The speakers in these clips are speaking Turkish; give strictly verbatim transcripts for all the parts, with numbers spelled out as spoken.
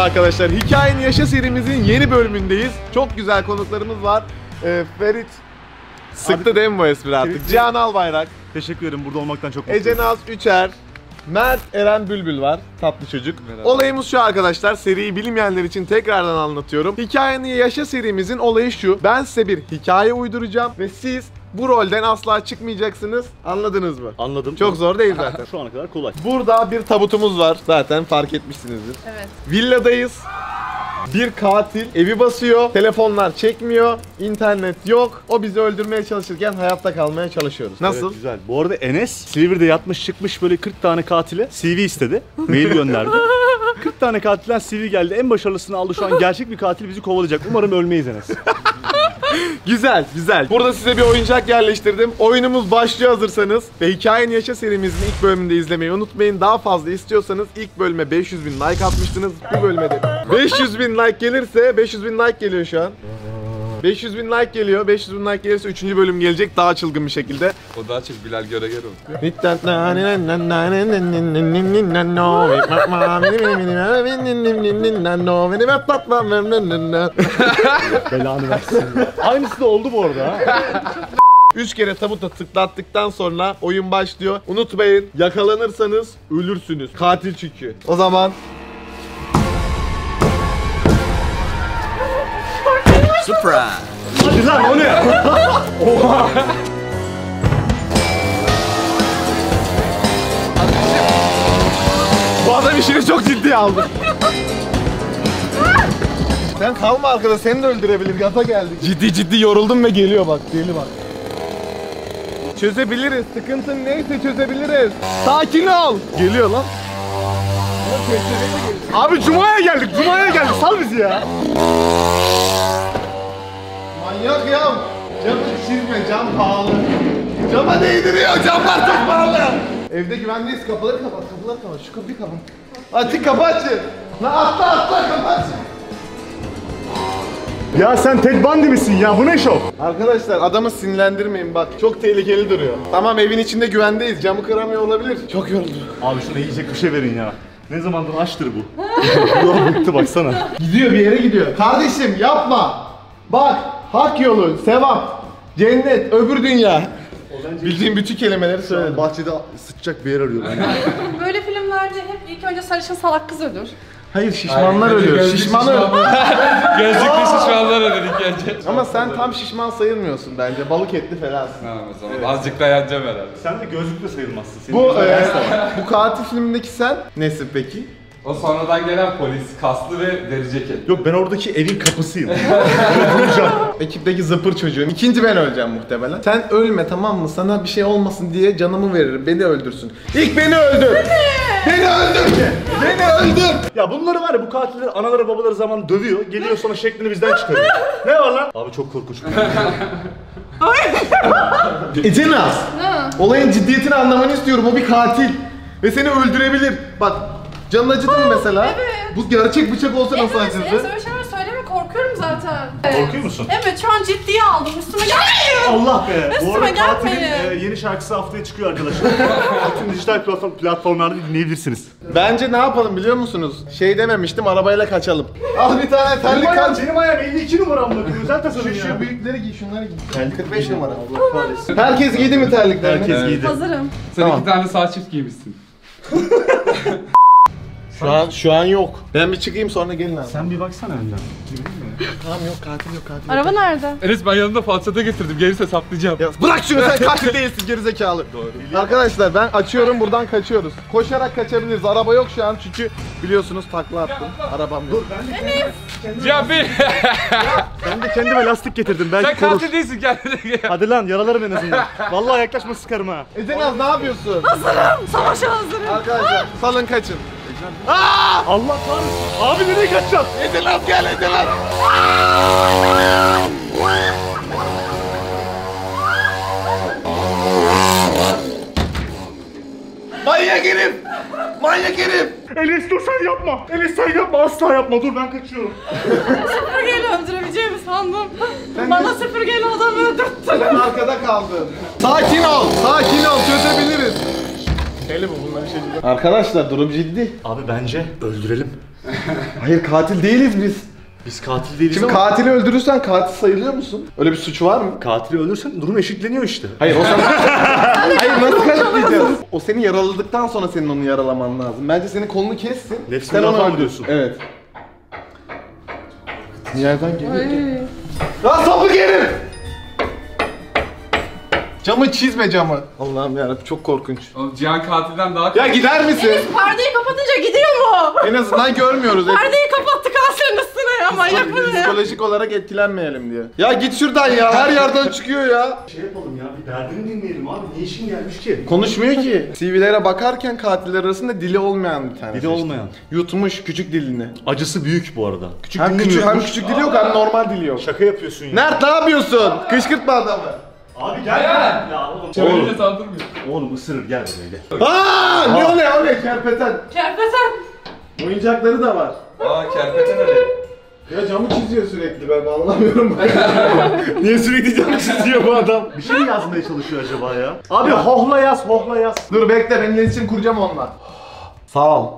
arkadaşlar. Hikayeni Yaşa serimizin yeni bölümündeyiz. Çok güzel konuklarımız var. Ee, Ferit sıktı abi, değil mi bu espri artık? Cihan Albayrak. Teşekkür ederim. Burada olmaktan çok mutluyum. Ece Naz Üçer. Mert Eren Bülbül var. Tatlı çocuk. Merhaba. Olayımız şu arkadaşlar. Seriyi bilmeyenler için tekrardan anlatıyorum. Hikayeni Yaşa serimizin olayı şu. Ben size bir hikaye uyduracağım ve siz bu rolden asla çıkmayacaksınız. Anladınız mı? Anladım. Çok zor değil zaten. Şu ana kadar kolay. Burada bir tabutumuz var. Zaten fark etmişsinizdir. Evet. Villadayız. Bir katil evi basıyor. Telefonlar çekmiyor. İnternet yok. O bizi öldürmeye çalışırken hayatta kalmaya çalışıyoruz. Nasıl? Evet, güzel. Bu arada Enes Silivri'de yatmış çıkmış böyle kırk tane katile C V istedi. Mail gönderdi. kırk tane katilden C V geldi. En başarılısını aldı. Şu an gerçek bir katil bizi kovalayacak. Umarım ölmeyiz Enes. Güzel, güzel. Burada size bir oyuncak yerleştirdim. Oyunumuz başlıyor hazırsanız. Ve Hikayeni Yaşa serimizin ilk bölümünde izlemeyi unutmayın. Daha fazla istiyorsanız ilk bölüme beş yüz bin like atmıştınız. Bu bölüme de beş yüz bin like gelirse, beş yüz bin like geliyor şu an. beş yüz bin like geliyor. beş yüz bin like gelirse üçüncü bölüm gelecek daha çılgın bir şekilde. O daha çok Bilal Göreger oldu. Belanı versin. Aynısı da oldu bu arada ha. Üç kere tabuta tıklattıktan sonra oyun başlıyor. Unutmayın, yakalanırsanız ölürsünüz. Katil çünkü. O zaman Surprise! Hadi lan o ne? Oha! bu adam işini çok ciddiye aldı. Sen kalma arkada, seni de öldürebilir. Gaza geldik. Ciddi ciddi yoruldum ve geliyor bak. Geliyor bak. Çözebiliriz. Sıkıntın neyse çözebiliriz. Sakin ol. Geliyor lan. Abi Cuma'ya geldik. Cuma'ya geldik. Sal bizi ya. Manyak ya. Camı şişirme. Cam pahalı. Cama değdiriyor. Camlar çok pahalı. Evde güvendeyiz. Kapıları kapat. Kapıları kapat. Şu kapıyı kapat. Açın, kapı açın. Lan atla atla, kapı açın. Ya sen Ted Bundy misin ya? Bu ne şov? Arkadaşlar adamı sinirlendirmeyin bak. Çok tehlikeli duruyor. Tamam, evin içinde güvendeyiz. Camı kıramıyor olabilir. Çok yoruldu. Abi şuna yiyecek bir şey verin ya. Ne zamandır açtır bu. Ulan bıktı baksana. Gidiyor, bir yere gidiyor. Kardeşim yapma. Bak, hak yolu, sevap, cennet, öbür dünya. Bildiğim bütün kelimeleri söyledim. Bahçede sıçacak bir yer arıyorum. Böyle filmlerde hep ilk önce sarışın salak kız ölür. Hayır, şişmanlar ölüyor. Şişman ölüyor. Gözlüklü şişmanlar ödedik önce. Ama sen tam şişman sayılmıyorsun bence. Balık etli felansın. Tamam o zaman. Evet. Azıcık dayanacağım herhalde. Sen de gözlükle sayılmazsın. Senin Bu e, bu katil filmindeki sen nesin peki? O sonradan gelen polis, kaslı ve deri ceket. Yok, ben oradaki evin kapısıyım. Ekipteki zıpır çocuğum. İkinci ben öleceğim muhtemelen. Sen ölme, tamam mı? Sana bir şey olmasın diye canımı veririm. Beni öldürsün. İlk beni öldür. Beni öldür. Beni öldür. Ya bunları var ya, bu katiller anaları babaları zaman dövüyor. Geliyor sonra şeklini bizden çıkarıyor. Ne var lan? Abi çok korkunç. Ece Naz. Olayın ciddiyetini anlamanı istiyorum. O bir katil. Ve seni öldürebilir. Bak, canın acıdı mı mesela? Evet. Bu gerçek bıçak olsa nasıl Evet, acıdı? evet, öyle şeyler söyleme, korkuyorum zaten. Evet. Korkuyor musun? Evet, şu an ciddiye aldım. Üstüme gelmeyin. Allah be! Bu Üstüme arada katilin gelmeyin. e, yeni şarkısı haftaya çıkıyor arkadaşlar. Bütün dijital platform, platformlarda dinleyebilirsiniz. Bence ne yapalım biliyor musunuz? Şey dememiştim, arabayla kaçalım. Al bir tane terlik kaç. Benim ayağım elli iki numara amına koyayım. Özel tasarım Şu, ya. şu büyükleri giy, şunları giy. Terlik kırk beş numara. Allah kahretsin. Herkes giydi mi terliklerini? Herkes Evet. giydi. Hazırım. Sen Tamam. iki tane sağ çift giymişsin. Şu an şu an yok. Ben bir çıkayım sonra gelin abi. Sen bir baksana önden. Tamam, yok katil yok katil. Araba nerede? Enes, ben yanımda falçata getirdim. Gelirse saplayacağım. Ya bırak şunu, sen katil değilsin gerizekalı. Doğru. Arkadaşlar ben açıyorum, buradan kaçıyoruz. Koşarak kaçabiliriz. Araba yok şu an çünkü biliyorsunuz takla attım. Arabam yok. Ya bir... Ben de kendime lastik getirdim. Belki Sen korur. katil değilsin, kendine gel. Hadi lan, yaralarım en azından. Vallahi yaklaşma sıkarım ha. Ece Naz ne yapıyorsun? Hazırım. Savaşa hazırım. Arkadaşlar salın kaçın. Allah kahretsin. Abi nereye kaçacaksın? Ece Naz gel, Ece Naz. Manyak herif! Manyak herif! Enes dur, sen yapma. Enes sen yapma, asla yapma. Dur ben kaçıyorum. Süpürgeyle öldürebileceğimi sandım. Bana süpürgeyle adamı öldürttün. Sen arkada kaldın. Sakin ol, sakin ol, çözebiliriz. Deli bu, bunların şey. Arkadaşlar durum ciddi. Abi bence öldürelim. Hayır katil değiliz biz. Biz katil değiliz Şimdi ama katili öldürürsen katil sayılıyor musun? Öyle bir suç var mı? katili öldürürsen durum eşitleniyor işte. Hayır o zaman... Hayır nasıl kanıtlayacağız? O seni yaraladıktan sonra senin onu yaralaman lazım. Bence senin kolunu kessin. Nefsi sen onu müdafaa mı öldür. diyorsun? Evet. Yerden geliyor. Ay. Lan sapık herif! Camı çizme camı. Allah'ım yarabbim çok korkunç. Oğlum Cihan katilden daha... Ya gider misin? Enes perdeyi kapatınca gidiyor mu? En azından görmüyoruz. Perdeyi kapattı kanserin üstüne ya manyak mı ne ya? Psikolojik olarak etkilenmeyelim diye. Ya git şuradan ya, her yerden çıkıyor ya. Şey yapalım ya, bir derdini dinleyelim abi. Ne işin gelmiş ki? Konuşmuyor ki. C V'lere bakarken katiller arasında dili olmayan bir tane. Dili olmayan. Yutmuş küçük dilini. Acısı büyük bu arada. Küçük Hem dilini küçük, hem yutmuş. küçük dili yok hem normal dili yok. Şaka yapıyorsun ya. Mert ne yapıyorsun? Kışkırtma adamı. Abi gel gel. Ya oğlum. Çevirince saldırmıyor. Oğlum ısırır gel buraya gel. Aaa! Ne o ne o ne? Kerpeten. Kerpeten. Oyuncakları da var. Aa kerpeten öyle. Ya camı çiziyor sürekli ben anlamıyorum. Niye sürekli canı çiziyor bu adam? Bir şey mi yazmaya çalışıyor acaba ya? Abi hohla yaz, hohla yaz. Dur bekle ben iletişim kuracağım onunla. Sağ ol.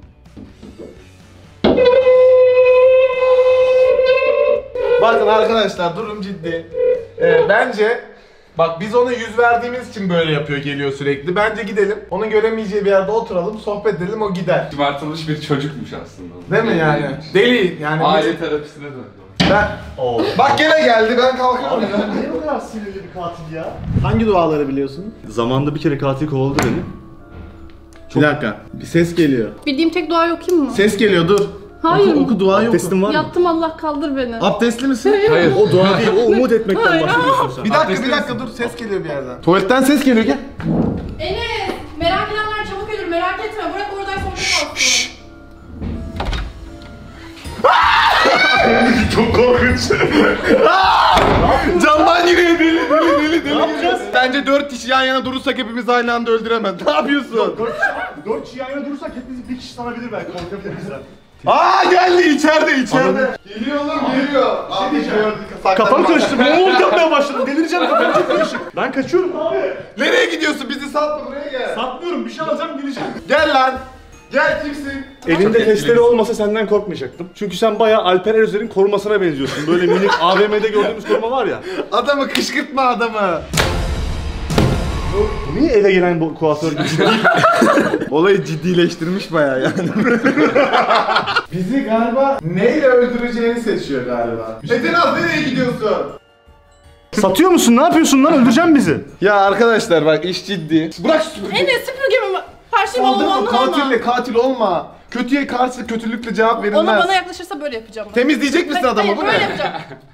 Bakın arkadaşlar durum ciddi. Ee, bence bak biz ona yüz verdiğimiz için böyle yapıyor geliyor sürekli. Bence gidelim. Onun göremeyeceği bir yerde oturalım, sohbet edelim o gider. Şımartılmış bir çocukmuş aslında. Değil mi yani? Deli yani. Aile terapisine döndü. Ben... Oo. Bak gene geldi ben kalkıyorum. Abi niye bu kadar sinirli bir katil ya? Hangi duaları biliyorsun? Zamanında bir kere katil kovaladı beni. Bir dakika. Bir ses geliyor. Bildiğim tek duayı okuyayım mı? Ses geliyor dur. Hayır. Oku, oku duayı oku. Abdestin var mı? Yattım Allah kaldır beni. Abdestli misin? Hayır. O dua değil, o umut etmekten Hayır. bahsediyorsun sen. Bir dakika Abdestli bir dakika dur ses geliyor bir yerden. Tuvaletten ses geliyor gel. Enes merak edenler çabuk ölür merak etme bırak oradaysa orada kalsın. Çok korkunç. Camdan yürüyor deli deli deli deli. Ne yapacağız? Bence dört kişi yan yana durursak hepimiz aynı anda öldüremez. Ne yapıyorsun? Dört kişi, dört kişi yan yana durursak hepimiz bir kişi sanabilir belki, korkabilir bizden. Aa geldi içeride içeride. Anladım. Geliyor oğlum geliyor. Abi gördük. Kafam karıştı, moonwalk yapmaya başladım, delireceğim, kafam çok karışık. Ben kaçıyorum abi. Nereye gidiyorsun? Bizi satma buraya gel. Satmıyorum, bir şey alacağım, geleceğim. Gel lan. Gel kimsin? Elinde testere olmasa senden korkmayacaktım. Çünkü sen bayağı Alper Erözer'in korumasına benziyorsun. Böyle minik A V M'de gördüğümüz koruma var ya. Adamı kışkırtma adamı. Bu niye eve gelen bu kuaför gibi? Olayı ciddileştirmiş bayağı yani. Bizi galiba neyle öldüreceğini seçiyor galiba. Etenaz nereye gidiyorsun? Satıyor musun? Ne yapıyorsun lan? Öldüreceğim bizi. Ya arkadaşlar bak iş ciddi. Bırak süpürgeyi. Enes süpürgemi mi? Her şey Aldırma olmanlı ama. katille katil olma. Kötüye karşı kötülükle cevap verilmez. Ona bana yaklaşırsa böyle yapacağım. Temizleyecek misin adamı? Hayır Bu böyle ne? yapacağım.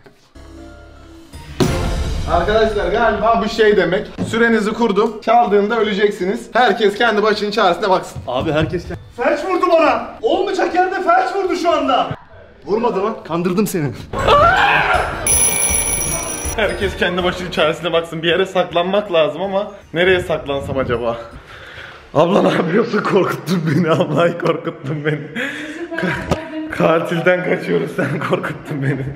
Arkadaşlar galiba bu şey demek. Sürenizi kurdum. Çaldığında öleceksiniz. Herkes kendi başının çaresine baksın. Abi herkes... Felç vurdu bana. Olmayacak yerde felç vurdu şu anda. Vurmadı lan. Kandırdım seni. Herkes kendi başının çaresine baksın. Bir yere saklanmak lazım ama nereye saklansam acaba? Abla ne yapıyorsun? Korkuttun beni. Ablayı korkuttun beni. Ka- katilden kaçıyoruz. Sen korkuttun beni.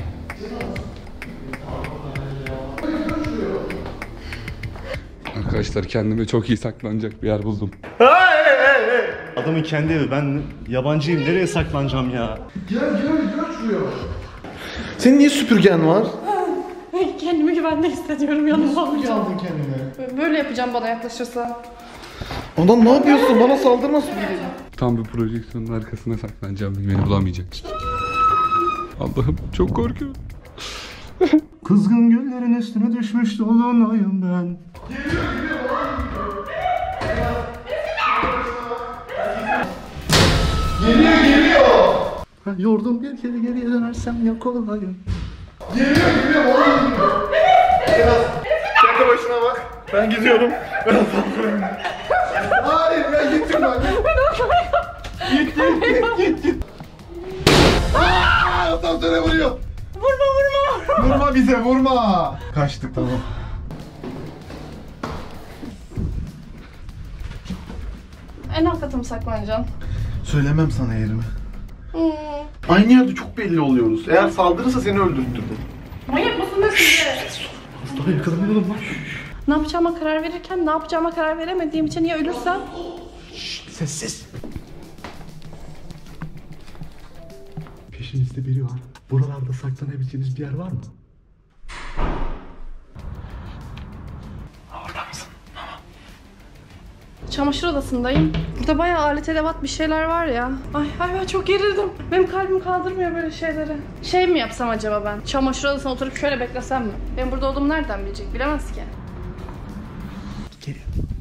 Arkadaşlar kendime çok iyi saklanacak bir yer buldum. Adamın kendi evi. Ben yabancıyım. Nereye saklanacağım ya? Gel gel gel şuraya. Senin niye süpürgen var? Kendimi güvende hissediyorum yanımda olacağım. Aldın kendine. Böyle yapacağım bana yaklaşırsa. Adam ne yapıyorsun? Bana saldırma süpürgeyi. Tam bir projeksiyonun arkasına saklanacağım. Beni bulamayacak. Allah'ım çok korkuyorum. Kızgın güllerin üstüne düşmüş dolunayım ben. Geliyor geliyor. Ha, yordum bir kere geriye dönersem yok olayım. Geliyor geliyor oğlum. Biraz kendi başına bak. Ben gidiyorum. Hayır ben gittim ben. Git git git git git. Aaa asansöre vuruyor. Vurma vurma vurma. Vurma bize vurma. Kaçtık tamam. En alt katı mı saklanacaksın? Söylemem sana yerimi. Hmm. Aynı yerde çok belli oluyoruz. Eğer saldırırsa seni öldürttürdü. Manyak mısın be size? Daha yakalamayalım lan. Ne yapacağıma karar verirken ne yapacağıma karar veremediğim için ya ölürsem? Sessiz. peşinizde biri var. Buralarda saklanabileceğiniz bir yer var mı? Orada mısın? Çamaşır odasındayım. Burada bayağı alet edevat bir şeyler var ya. Ay ay ben çok gerildim. Benim kalbim kaldırmıyor böyle şeyleri. Şey mi yapsam acaba ben? Çamaşır odasına oturup şöyle beklesem mi? Ben burada olduğumu nereden bilecek? Bilemez ki. Geliyor.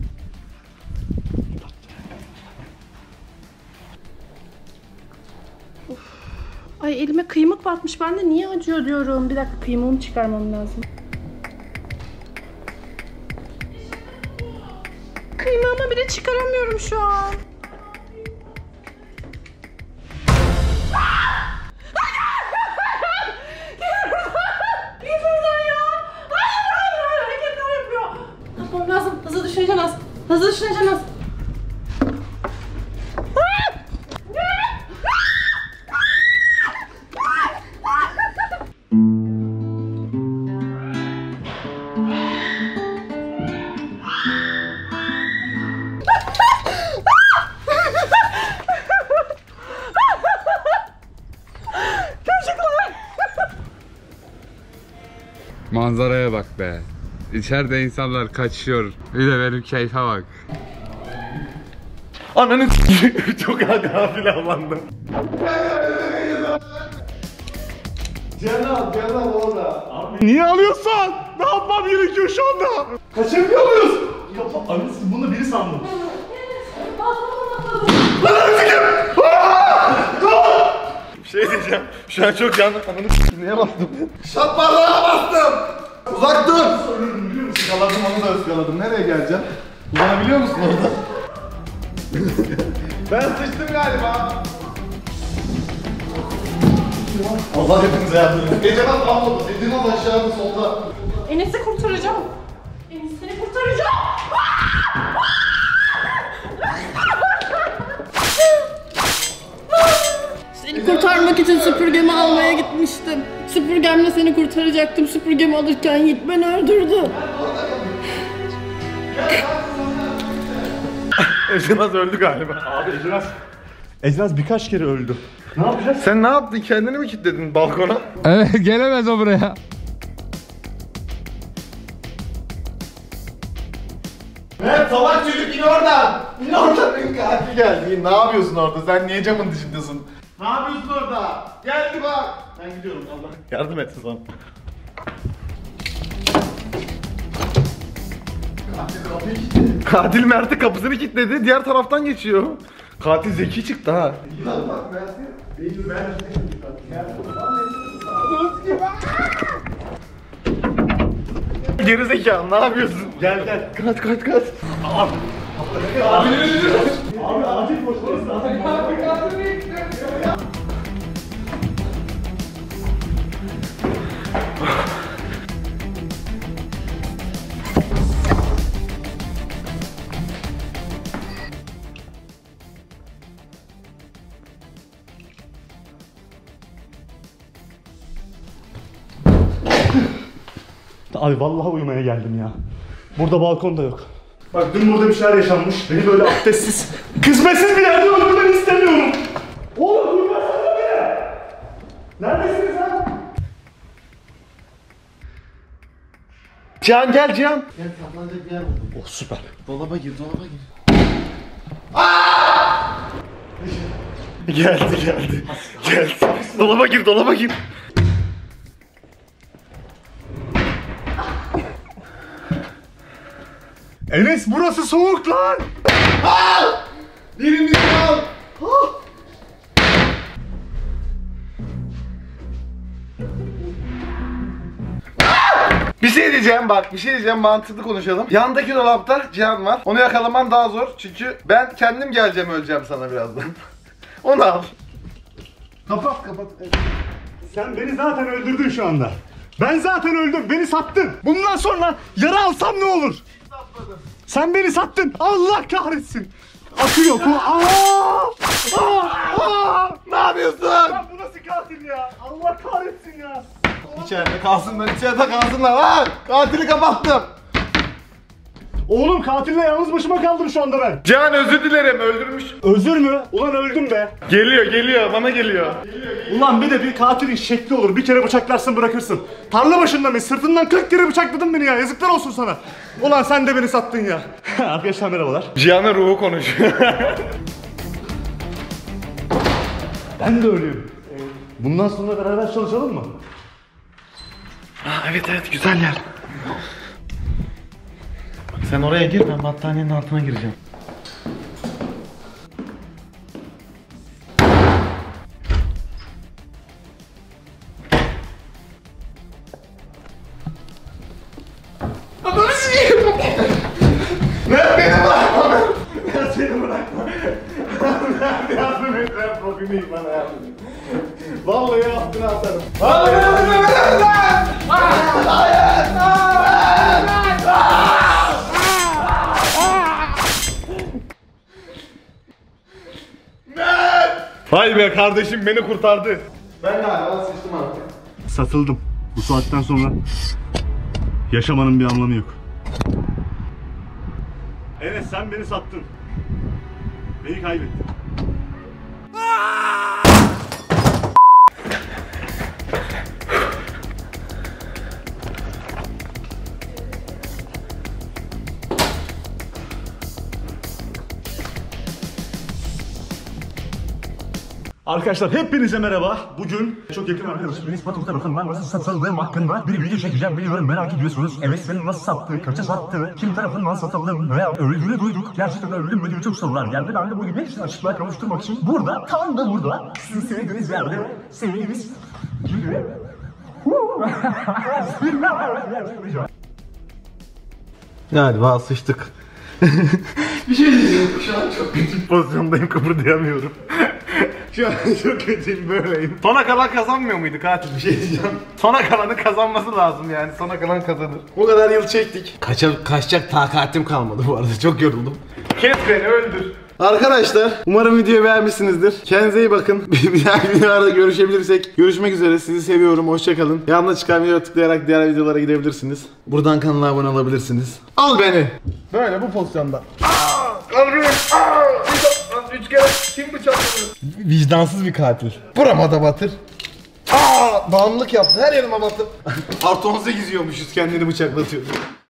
Ay elime kıymık batmış. Ben de niye acıyor diyorum. Bir dakika kıymığımı çıkarmam lazım. Kıymığımı bile çıkaramıyorum şu an. Git buradan ya. Hayır hayır hayır hareketler yapıyor. Ne yapmam lazım? Hızlı düşüneceksin az. Hızlı düşüneceksin az. Manzaraya bak be. İçeride insanlar kaçıyor. Bir de benim keyfe bak. Ananı çok gafil avlandım. Cihan Cihan orada. Niye alıyorsun? Ne yapmam gerekiyor şu anda? Kaçırmıyor muyuz? Yapma. Ananı siz bunu biri sandım. Bir şey diyeceğim. Şu an çok yandım. Ananı s***. Niye bastım? Şat bardağına bastım. Uzak dur. Iskaladım onu da ıskaladım. Nereye geleceğim? Uzanabiliyor musun orada? Ben sıçtım galiba. Allah hepinize yardım edin. Gece bak mahvoldu. Dediğin az aşağıda solda. Enes'i kurtaracağım. Enes seni kurtaracağım. Seni kurtarmak için süpürgemi almaya gitmiştim. Süpürgemle seni kurtaracaktım. Süpürgemi alırken Yiğit beni öldürdü. Ejinaz öldü galiba. Abi Ejinaz. Ejinaz birkaç kere öldü. Ne yapacağız? Sen ne yaptın? Kendini mi kilitledin balkona? Evet, gelemez o buraya. Evet salak çocuk in oradan. İn oradan. İn katil geldi. İn. Ne yapıyorsun orada? Sen niye camın dışındasın? Ne yapıyorsun orada? Geldi bak. Ben gidiyorum Allah. Yardım etsin sana. Katil Mert'e kapısını kilitledi. Diğer taraftan geçiyor. Katil zeki çıktı ha. Gerizekalı ne yapıyorsun? Gel gel. Kaç kaç kaç. Abi acil koşmalısın. Abi vallahi uyumaya geldim ya. Burada balkon da yok. Bak dün burada bir şeyler yaşanmış. Beni böyle abdestsiz, kısmetsiz bir yerde öldürmeni istemiyorum. Oğlum kurtarsana beni. Neredesiniz lan? Cihan gel Cihan. Gel saklanacak bir yer buldum. Oh süper. Dolaba gir dolaba gir. Aa! Geldi geldi. Geldi. Dolaba gir dolaba gir. Enes burası soğuk lan. Birimizi al. Bir şey diyeceğim bak, bir şey diyeceğim, mantıklı konuşalım. Yandaki dolapta Cihan var. Onu yakalaman daha zor çünkü ben kendim geleceğim, öleceğim sana birazdan. Onu al. Kapat kapat. Sen beni zaten öldürdün şu anda. Ben zaten öldüm. Beni sattın. Bundan sonra yara alsam ne olur? Sen beni sattın. Allah kahretsin. Akıyor. Aa! Aa! Aa! Ne yapıyorsun? Lan bu nasıl katil ya? Allah kahretsin ya. İçeride kalsınlar, içeride kalsınlar lan. Katili kapattım. Oğlum katille yalnız başıma kaldım şu anda ben. Cihan özür dilerim, öldürmüş. Özür mü? Ulan öldüm be. Geliyor geliyor bana geliyor. Ulan bir de bir katilin şekli olur. Bir kere bıçaklarsın bırakırsın. Tarla başında mı? Sırtından kırk kere bıçakladın beni ya. Yazıklar olsun sana. Ulan sen de beni sattın ya. Arkadaşlar merhabalar. Cihan'ın ruhu konuşuyor. Ben de öyleyim. Bundan sonra beraber çalışalım mı? Aa, evet evet güzel yer. Sen oraya gir, ben battaniyenin altına gireceğim. Ver beni bırakma. Ver seni bırakma. Yardım et, ver profilini bana yardım et. Vallahi aklını atarım. Vallahi yardım et lan! Hayır! Vay be kardeşim beni kurtardı. Ben galiba sıçtım artık. Satıldım. Bu saatten sonra yaşamanın bir anlamı yok. Evet sen beni sattın. Beni kaybettin. Arkadaşlar hepinize merhaba. Bugün çok yakın arkadaşım Enes Batur'da bakımdan nasıl satıldığım hakkında bir video çekeceğim biliyorum merak ediyorsunuz. Evet beni nasıl sattı, kaça sattı, kim tarafından satıldım veya öldüğünü duyduk. Gerçekten öldüm mü diye çok sorular geldi. Ben de bugün hepsini açıklığa kavuşturmak için burada, tam da burada sizin sevdiğiniz yerde sevdiğimiz gibi Galiba sıçtık. Bir şey diyeceğim. Şu an çok kötü pozisyondayım, kıpırdayamıyorum. Şu an çok kötüyüm, böyleyim. Sona kalan kazanmıyor muydu katil? Bir şey diyeceğim. Sona kalanı kazanması lazım yani. Sona kalan kazanır. O kadar yıl çektik. Kaça, kaçacak takatim kalmadı bu arada. Çok yoruldum. Kes beni, öldür. Arkadaşlar umarım videoyu beğenmişsinizdir. Kendinize iyi bakın. Bir dahaki videolarda görüşebilirsek. Görüşmek üzere. Sizi seviyorum. Hoşçakalın. Yanına çıkan videoya tıklayarak diğer videolara gidebilirsiniz. Buradan kanala abone olabilirsiniz. Al beni. Böyle bu pozisyonda. Aa, kalbim. Aa, üç kere kim bıçakladı? Vicdansız bir katil. Burama da batır. Aa, bağımlılık yaptı. Her yerime batır. Artı on sekiz yiyormuşuz, kendini bıçaklatıyor.